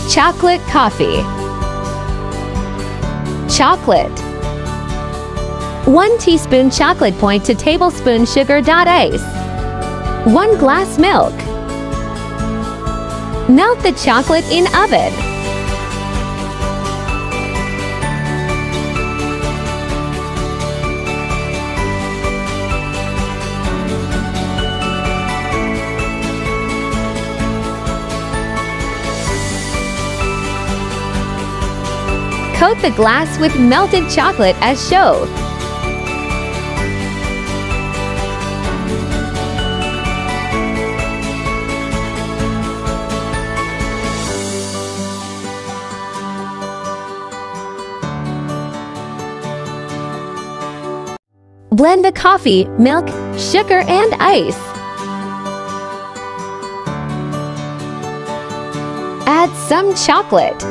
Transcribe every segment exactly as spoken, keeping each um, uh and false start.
Chocolate coffee. Chocolate. one teaspoon chocolate point to tablespoon sugar dot ice. one glass milk. Melt the chocolate in oven. Coat the glass with melted chocolate as shown. Blend the coffee, milk, sugar, and ice. Add some chocolate.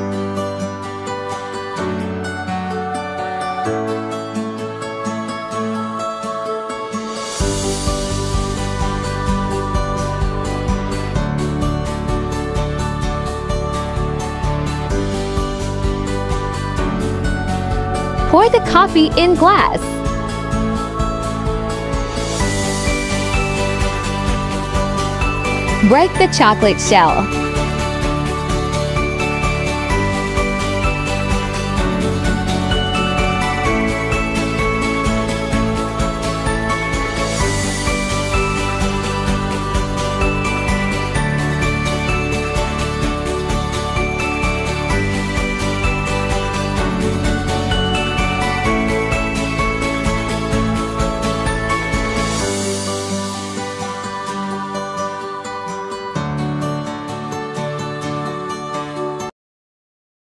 Pour the coffee in glass. Break the chocolate shell.